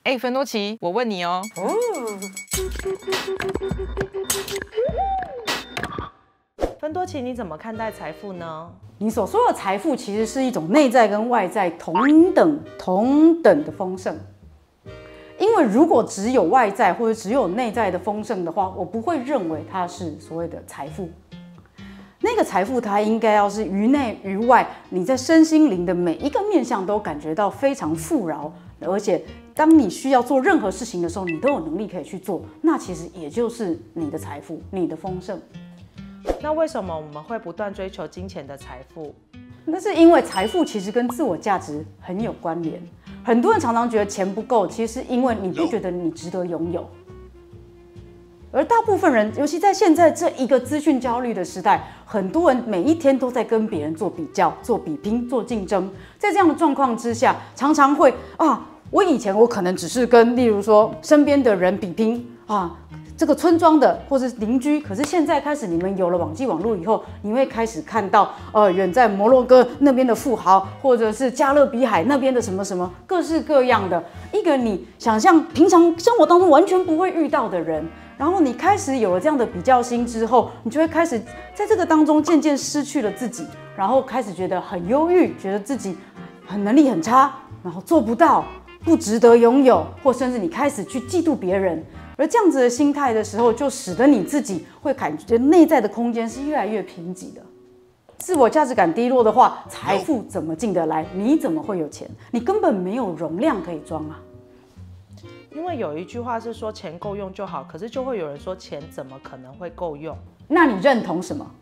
哎，芬多奇，我问你哦。芬多奇，你怎么看待财富呢？ 你所说的财富其实是一种内在跟外在同等的丰盛。因为如果只有外在或者只有内在的丰盛的话，我不会认为它是所谓的财富。那个财富它应该要是于内于外，你在身心灵的每一个面向都感觉到非常富饶，而且当你需要做任何事情的时候，你都有能力可以去做，那其实也就是你的财富，你的丰盛。 那为什么我们会不断追求金钱的财富？ 那是因为财富其实跟自我价值很有关联。很多人常常觉得钱不够，其实是因为你不觉得你值得拥有。而大部分人，尤其在现在这一个资讯焦虑的时代，很多人每一天都在跟别人做比较、做比拼、做竞争。在这样的状况之下，常常会我以前我可能只是跟例如说身边的人比拼这个村庄的或是邻居，可是现在开始你们有了网际网络以后，你会开始看到远在摩洛哥那边的富豪，或者是加勒比海那边的什么什么各式各样的一个你想象平常生活当中完全不会遇到的人，然后你开始有了这样的比较心之后，你就会开始在这个当中渐渐失去了自己，然后开始觉得很忧郁，觉得自己能力很差，然后做不到，不值得拥有，或甚至你开始去嫉妒别人。而这样子的心态的时候，就使得你自己会感觉内在的空间是越来越贫瘠的。自我价值感低落的话，财富怎么进得来？你怎么会有钱？你根本没有容量可以装啊！ 因为有一句话是说钱够用就好，可是就会有人说钱怎么可能会够用？ 那你认同什么？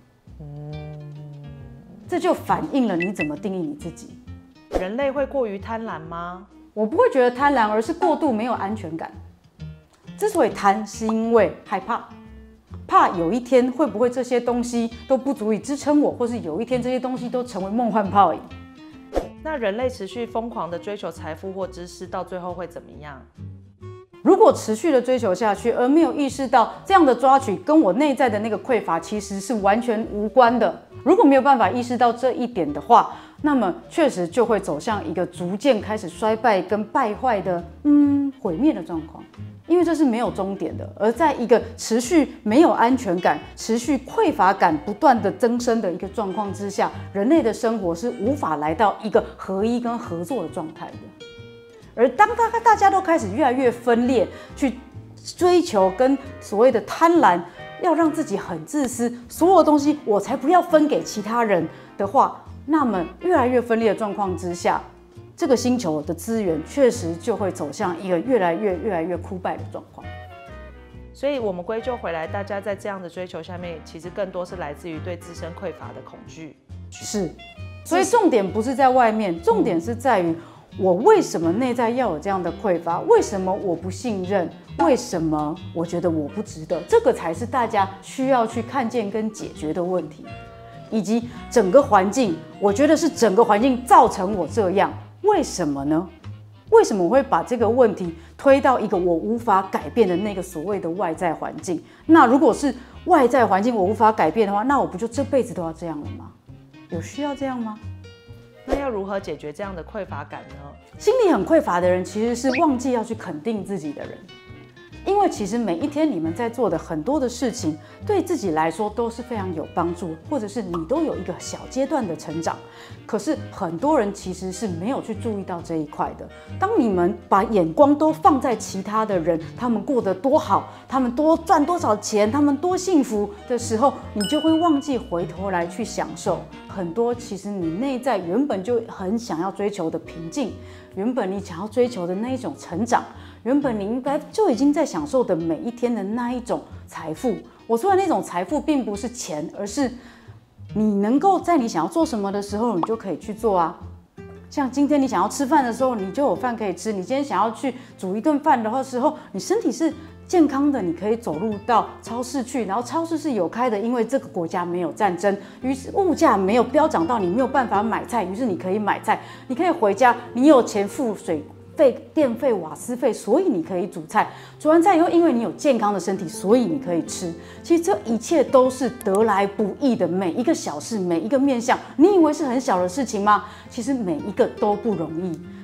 这就反映了你怎么定义你自己。 人类会过于贪婪吗？ 我不会觉得贪婪，而是过度没有安全感。之所以贪，是因为害怕，怕有一天会不会这些东西都不足以支撑我，或是有一天这些东西都成为梦幻泡影。 那人类持续疯狂的追求财富或知识，到最后会怎么样？ 如果持续的追求下去，而没有意识到这样的抓取跟我内在的那个匮乏其实是完全无关的，如果没有办法意识到这一点的话，那么确实就会走向一个逐渐开始衰败跟败坏的毁灭的状况。因为这是没有终点的，而在一个持续没有安全感、持续匮乏感不断的增生的一个状况之下，人类的生活是无法来到一个合一跟合作的状态的。而当大家都开始越来越分裂，去追求跟所谓的贪婪，要让自己很自私，所有东西我才不要分给其他人的话，那么越来越分裂的状况之下，这个星球的资源确实就会走向一个越来越枯败的状况。 所以，我们归咎回来，大家在这样的追求下面，其实更多是来自于对自身匮乏的恐惧。 是，所以重点不是在外面，重点是在于我为什么内在要有这样的匮乏？为什么我不信任？为什么我觉得我不值得？这个才是大家需要去看见跟解决的问题，以及整个环境，我觉得是整个环境造成我这样。为什么呢？为什么我会把这个问题推到一个我无法改变的那个所谓的外在环境？那如果是外在环境我无法改变的话，那我不就这辈子都要这样了吗？有需要这样吗？ 那要如何解决这样的匮乏感呢？ 心里很匮乏的人，其实是忘记要去肯定自己的人。因为其实每一天你们在做的很多的事情，对自己来说都是非常有帮助，或者是你都有一个小阶段的成长。可是很多人其实是没有去注意到这一块的。当你们把眼光都放在其他的人，他们过得多好，他们多赚多少钱，他们多幸福的时候，你就会忘记回头来去享受很多其实你内在原本就很想要追求的平静，原本你想要追求的那一种成长。原本你应该就已经在享受的每一天的那一种财富，我说的那种财富并不是钱，而是你能够在你想要做什么的时候，你就可以去做啊。像今天你想要吃饭的时候，你就有饭可以吃；你今天想要去煮一顿饭的时候，你身体是健康的，你可以走路到超市去，然后超市是有开的，因为这个国家没有战争，于是物价没有飙涨到你没有办法买菜，于是你可以买菜，你可以回家，你有钱付水费、电费、瓦斯费，所以你可以煮菜。煮完菜以后，因为你有健康的身体，所以你可以吃。其实这一切都是得来不易的，每一个小事，每一个面向，你以为是很小的事情吗？其实每一个都不容易。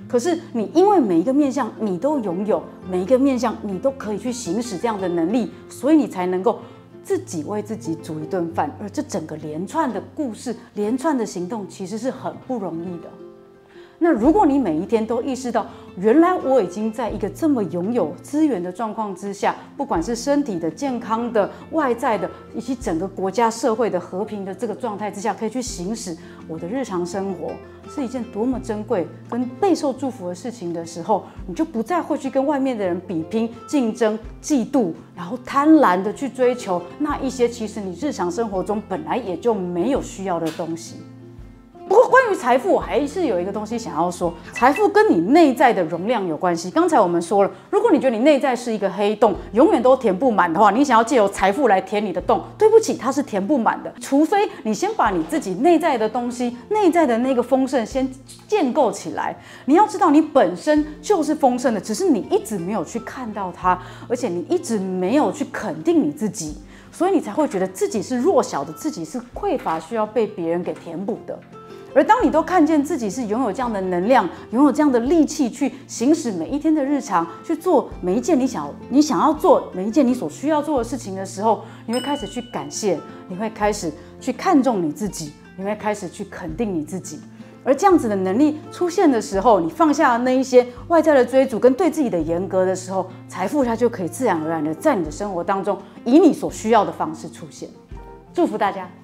可是你因为每一个面向你都拥有，每一个面向你都可以去行使这样的能力，所以你才能够自己为自己煮一顿饭。而这整个连串的故事、连串的行动，其实是很不容易的。那如果你每一天都意识到，原来我已经在一个这么拥有资源的状况之下，不管是身体的健康的、外在的，以及整个国家社会的和平的这个状态之下，可以去行使我的日常生活，是一件多么珍贵跟备受祝福的事情的时候，你就不再会去跟外面的人比拼、竞争、嫉妒，然后贪婪的去追求那一些其实你日常生活中本来也就没有需要的东西。不过，关于财富，我还是有一个东西想要说，财富跟你内在的容量有关系。刚才我们说了，如果你觉得你内在是一个黑洞，永远都填不满的话，你想要借由财富来填你的洞，对不起，它是填不满的。除非你先把你自己内在的东西、内在的那个丰盛先建构起来。你要知道，你本身就是丰盛的，只是你一直没有去看到它，而且你一直没有去肯定你自己，所以你才会觉得自己是弱小的，自己是匮乏，需要被别人给填补的。而当你都看见自己是拥有这样的能量，拥有这样的力气去行使每一天的日常，去做每一件你想要做每一件你所需要做的事情的时候，你会开始去感谢，你会开始去看重你自己，你会开始去肯定你自己。而这样子的能力出现的时候，你放下那一些外在的追逐跟对自己的严格的时候，财富它就可以自然而然的在你的生活当中以你所需要的方式出现。祝福大家。